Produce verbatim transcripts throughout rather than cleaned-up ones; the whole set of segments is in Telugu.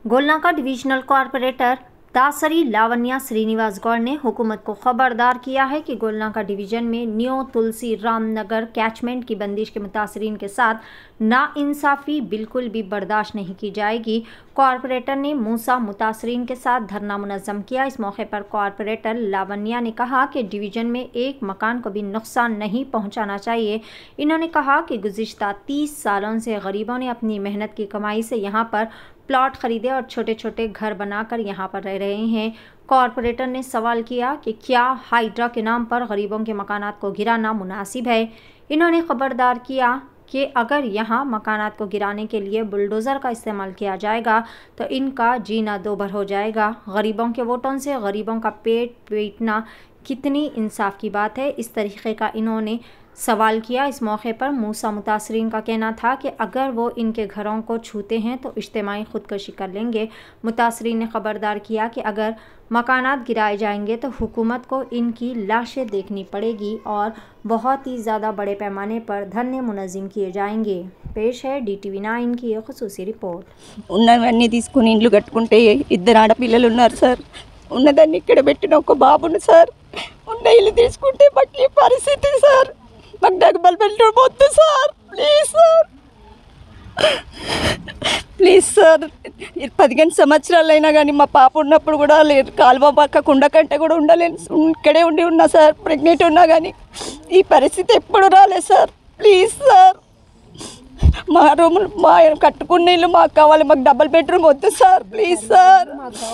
गोलनाका डिविजनल कॉर्पोरेटर दासरी लावण्या श्रीनिवास गौड़ ने हुकूमत को खबरदार किया है कि गोलनाका डिवीजन में न्यू तुलसी राम नगर कैचमेंट की बंदिश के मुतासरीन के साथ नाइंसाफ़ी बिल्कुल भी बर्दाश्त नहीं की जाएगी। कॉर्पोरेटर ने मूसा मुतासरीन के साथ धरना मुनज़्ज़म किया। इस मौके पर कॉर्पोरेटर लावण्या ने कहा कि डिवीजन में एक मकान को भी नुकसान नहीं पहुंचाना चाहिए। इन्होंने कहा कि गुज़िश्ता तीस सालों से गरीबों ने अपनी मेहनत की कमाई से यहाँ पर प्लॉट खरीदे और छोटे छोटे घर बनाकर यहाँ पर रह रहे हैं। कॉर्पोरेटर ने सवाल किया कि क्या हाइड्रा के नाम पर गरीबों के मकानात को गिराना मुनासिब है। इन्होंने खबरदार किया कि अगर यहाँ मकानात को गिराने के लिए बुलडोज़र का इस्तेमाल किया जाएगा तो इनका जीना दोभर हो जाएगा। गरीबों के वोटों से गरीबों का पेट पीटना कितनी इंसाफ की बात है। इस तरीके का इन्होंने सवाल किया। इस मौके पर मूसा मुतासरीन का कहना था कि अगर वो इनके घरों को छूते हैं तो इज्तिमाई खुदकशी कर लेंगे। मुतासरीन ने खबरदार किया कि अगर मकानात गिराए जाएंगे तो हुकूमत को इनकी लाशें देखनी पड़ेगी और बहुत ही ज़्यादा बड़े पैमाने पर धरने मुनज़्ज़म किए जाएंगे। पेश है डी टी वी नाइन की एक ख़ुसूसी रिपोर्ट। ఉన్నవన్నీ తీసుకొని ఇండ్లు కట్టుకుంటే ఇద్దరు ఆడపిల్లలు ఉన్నారు సార్। ఉన్నదాన్ని ఇక్కడ పెట్టిన ఒక బాబును సార్ ఉన్న ఇల్లు తీసుకుంటే మాకు ఈ పరిస్థితి సార్। మాకు డబల్ బెడ్రూమ్ వద్దు sir, please sir, please sir. పదిహేను సంవత్సరాలైనా కానీ మా పాప ఉన్నప్పుడు కూడా లేదు, కాలువ పక్క కుండ కంటే కూడా ఉండలేను, ఇక్కడే ఉండి ఉన్నా సార్। ప్రెగ్నెంట్ ఉన్నా కానీ ఈ పరిస్థితి ఎప్పుడు రాలేదు సార్, ప్లీజ్ సార్। మా రూములు మా కట్టుకున్న ఇల్లు మాకు కావాలి, మాకు డబల్ బెడ్రూమ్ వద్దు సార్, ప్లీజ్ సార్।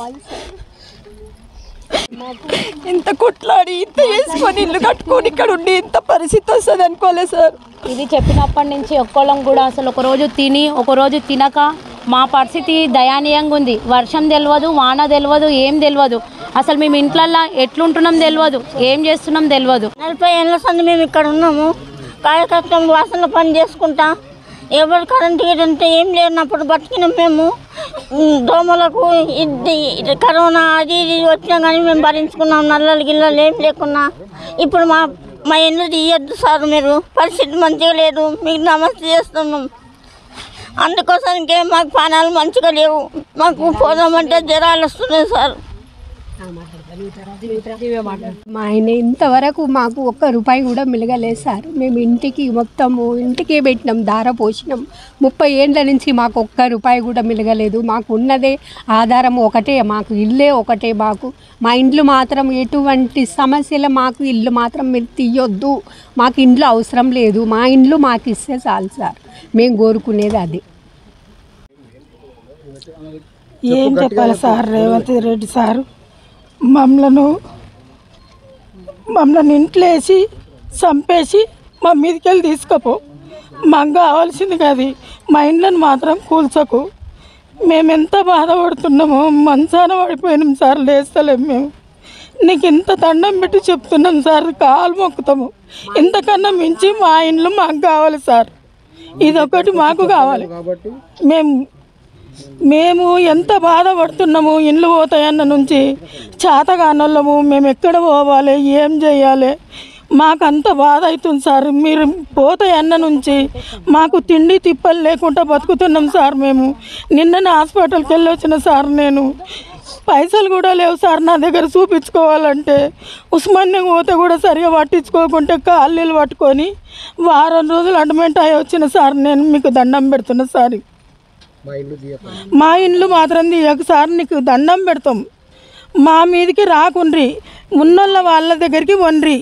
ఇంత కొట్లాడి ఇంత వేసుకొని ఇల్లు కట్టుకొని ఇక్కడ ఉండి ఇంత పరిస్థితి వస్తుంది అనుకోలేదు సార్। ఇది చెప్పినప్పటి నుంచి ఒక్కోళ్ళం కూడా అసలు ఒకరోజు తిని ఒకరోజు తినక మా పరిస్థితి దయానీయంగా ఉంది। వర్షం తెలియదు, వాన తెలియదు, ఏం తెలియదు, అసలు మేము ఇంట్లల్లో ఎట్లుంటున్నాం తెలియదు, ఏం చేస్తున్నాం తెలియదు। నలభై ఏళ్ళ సంది మేము ఇక్కడ ఉన్నాము, కాయకష్టం వాసన పని చేసుకుంటా, ఎవరు కరెంట్ అంటే ఏం లేనప్పుడు బతికినాం మేము। దోమలకు ఇది కరోనా అది ఇది వచ్చినా కానీ మేము భరించుకున్నాం, నల్లలు గిల్లలు ఏం లేకున్నా। ఇప్పుడు మా మా ఇల్లు తీయద్దు సార్, మీరు పరిస్థితి మంచిగా లేదు, మీకు నమస్తే చేస్తున్నాం। అందుకోసానికే మాకు పానాలు మంచిగా లేవు, మాకు పోదామంటే జ్వరాలు వస్తున్నాయి సార్। మా ఆయన ఇంతవరకు మాకు ఒక్క రూపాయి కూడా మిలగలేదు సార్। మేము ఇంటికి మొత్తము ఇంటికే పెట్టినాం, దార పోసినాం। ముప్పై ఏళ్ళ నుంచి మాకు ఒక్క రూపాయి కూడా మిలగలేదు। మాకు ఉన్నదే ఆధారం ఒకటే, మాకు ఇల్లే ఒకటే మాకు। మా ఇండ్లు మాత్రం ఎటువంటి సమస్యలు, మాకు ఇల్లు మాత్రం మీరు తీయొద్దు, మాకు ఇండ్లు అవసరం లేదు, మా ఇండ్లు మాకు ఇస్తే చాలు సార్, మేము కోరుకునేది అది। ఏం చెప్పాలి సార్, రేవంత్ రెడ్డి సారు మమ్మలను మమ్మల్ని ఇంట్లో వేసి చంపేసి మా మీదకి వెళ్ళి తీసుకపో, మాకు కావాల్సింది కాదు, మా ఇండ్లను మాత్రం కూల్చకు। మేము ఎంత బాధపడుతున్నామో, మంచాన పడిపోయినాం సార్, లేస్తలేము మేము। నీకు ఇంత దండం పెట్టి చెప్తున్నాం సార్, కాలు మొక్కుతాము, ఇంతకన్నా మించి మా ఇండ్లు మాకు కావాలి సార్, ఇదొకటి మాకు కావాలి। మేము మేము ఎంత బాధపడుతున్నాము, ఇండ్లు పోతాయన్న నుంచి చేతగానోళ్ళము, మేము ఎక్కడ పోవాలి, ఏం చేయాలి, మాకు అంత బాధ అవుతుంది సార్। మీరు పోతాయన్న నుంచి మాకు తిండి తిప్పలు లేకుండా బతుకుతున్నాం సార్ మేము। నిన్ననే హాస్పిటల్కి వెళ్ళి వచ్చిన సార్, నేను పైసలు కూడా లేవు సార్ నా దగ్గర చూపించుకోవాలంటే। ఉస్మానియా పోతే కూడా సరిగా పట్టించుకోకుంటే కాళ్ళు పట్టుకొని వారం రోజులు అడ్మిట్ అయ్యి వచ్చిన సార్। నేను మీకు దండం పెడుతున్నా సార్, మా ఇండ్లు మాత్రం తీయక సార్, నీకు దండం పెడతాం, మా మీదకి రాకుండ్రి, మున్నోళ్ళ వాళ్ళ దగ్గరికి వండ్రి।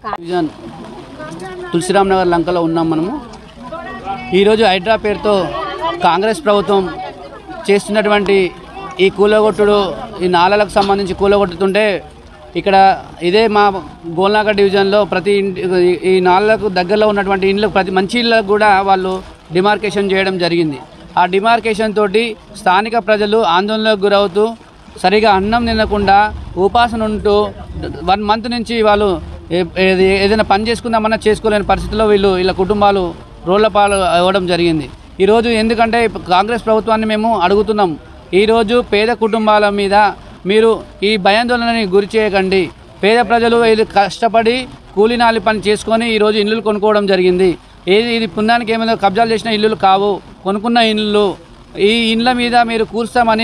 తులసిరామ్ నగర్ లంకలో ఉన్నాం మనము। ఈరోజు హైడ్రా పేరుతో కాంగ్రెస్ ప్రభుత్వం చేస్తున్నటువంటి ఈ కూలగొట్టుడు, ఈ నాలలకు సంబంధించి కూలగొట్టుతుంటే ఇక్కడ ఇదే మా గోల్నాక డివిజన్లో ప్రతి ఇంటి ఈ నాలకు దగ్గరలో ఉన్నటువంటి ఇండ్లకు ప్రతి మంచి ఇళ్ళకు కూడా వాళ్ళు డిమార్కేషన్ చేయడం జరిగింది। ఆ డిమార్కేషన్ తోటి స్థానిక ప్రజలు ఆందోళనకు గురవుతూ సరిగా అన్నం తినకుండా ఉపాసన ఉంటూ వన్ మంత్ నుంచి వాళ్ళు ఏదైనా పని చేసుకుందామన్నా చేసుకోలేని పరిస్థితిలో వీళ్ళు వీళ్ళ కుటుంబాలు రోళ్లపాలు అవ్వడం జరిగింది। ఈరోజు ఎందుకంటే కాంగ్రెస్ ప్రభుత్వాన్ని మేము అడుగుతున్నాం, ఈరోజు పేద కుటుంబాల మీద మీరు ఈ భయాందోళనని గురి చేయకండి। పేద ప్రజలు ఇది కష్టపడి కూలీనాలి పని చేసుకొని ఈరోజు ఇల్లులు కొనుక్కోవడం జరిగింది। ఏది ఇది పుణ్యానికి ఏమైనా కబ్జాలు చేసిన ఇల్లులు కావు, కొనుక్కున్న ఇల్లు। ఈ ఇండ్ల మీద మీరు కూర్స్తామని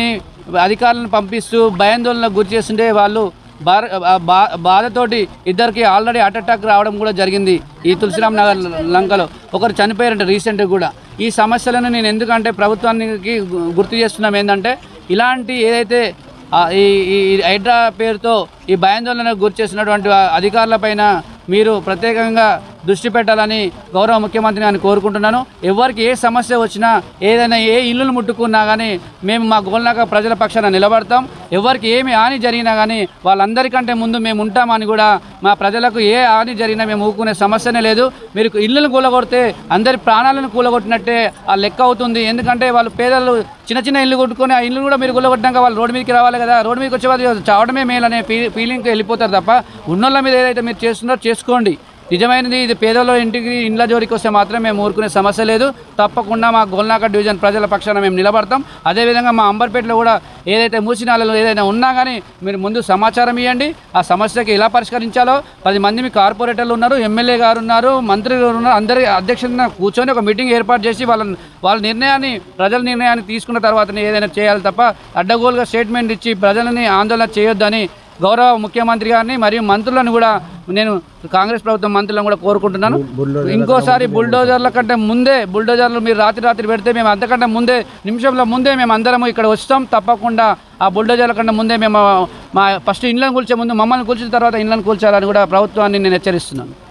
అధికారులను పంపిస్తూ భయాందోళనకు గురి చేస్తుంటే వాళ్ళు బా బాధతోటి ఇద్దరికి ఆల్రెడీ హార్ట్ అటాక్ రావడం కూడా జరిగింది ఈ తులసిరామ్ నగర్ లంకలో. ఒకరు చనిపోయారంటే రీసెంట్గా కూడా. ఈ సమస్యలను నేను ఎందుకంటే ప్రభుత్వానికి గుర్తు చేస్తున్నాం ఏంటంటే ఇలాంటి ఏదైతే ఈ ఈ హైడ్రా పేరుతో ఈ భయాందోళనకు గురి చేసినటువంటి అధికారులపైన మీరు ప్రత్యేకంగా దృష్టి పెట్టాలని గౌరవ ముఖ్యమంత్రి గారిని కోరుకుంటున్నాను. ఎవరికి ఏ సమస్య వచ్చినా ఏదైనా ఏ ఇల్లును ముట్టుకున్నా కానీ మేము మా గోల్నాక ప్రజల పక్షాన నిలబడతాం. ఎవరికి ఏమి హాని జరిగినా కానీ వాళ్ళందరికంటే ముందు మేము ఉంటామని కూడా మా ప్రజలకు ఏ హాని జరిగినా మేము ఊరుకునే సమస్యనే లేదు. మీరు ఇల్లును కూలగొడితే అందరి ప్రాణాలను కూలగొట్టినట్టే ఆ లెక్క అవుతుంది. ఎందుకంటే వాళ్ళు పేదలు చిన్న చిన్న ఇల్లు కొట్టుకొని ఆ ఇల్లు కూడా మీరు కూలగొట్టినాక వాళ్ళు రోడ్డు మీదకి రావాలి కదా. రోడ్డు మీదకి వచ్చే వాళ్ళు చావడమే మేలు అనే ఫీ ఫీలింగ్కి వెళ్ళిపోతారు తప్ప ఉన్నోళ్ళ మీద ఏదైతే మీరు చేస్తున్నారో చేసుకోండి. నిజమైనది ఇది పేదలో ఇంటికి ఇండ్ల జోలికి వస్తే మాత్రం మేము ఊరుకునే సమస్య లేదు. తప్పకుండా మా గోల్నాక డివిజన్ ప్రజల పక్షాన మేము నిలబడతాం. అదేవిధంగా మా అంబర్పేటలో కూడా ఏదైతే మూసినాలలో ఏదైనా ఉన్నా కానీ మీరు ముందు సమాచారం ఇవ్వండి. ఆ సమస్యకి ఎలా పరిష్కరించాలో పది మంది మీ కార్పొరేటర్లు ఉన్నారు, ఎమ్మెల్యే గారు ఉన్నారు, మంత్రులు ఉన్నారు, అందరి అధ్యక్షులను కూర్చొని ఒక మీటింగ్ ఏర్పాటు చేసి వాళ్ళ వాళ్ళ నిర్ణయాన్ని ప్రజల నిర్ణయాన్ని తీసుకున్న తర్వాతనే ఏదైనా చేయాలి తప్ప అడ్డగోలుగా స్టేట్మెంట్ ఇచ్చి ప్రజలని ఆందోళన చేయొద్దని గౌరవ ముఖ్యమంత్రి గారిని మరియు మంత్రులను కూడా నేను కాంగ్రెస్ ప్రభుత్వం మంత్రులను కూడా కోరుకుంటున్నాను. ఇంకోసారి బుల్డోజర్ల కంటే ముందే బుల్డోజర్లు మీరు రాత్రి రాత్రి పెడితే మేము అంతకంటే ముందే నిమిషంలో ముందే మేము అందరం ఇక్కడ వస్తాం. తప్పకుండా ఆ బుల్డోజర్ల కంటే ముందే మేము మా ఫస్ట్ ఇళ్ళను కూల్చే ముందు మమ్మల్ని కూల్చిన తర్వాత ఇళ్ళను కూల్చాలని కూడా ప్రభుత్వాన్ని నేను హెచ్చరిస్తున్నాను.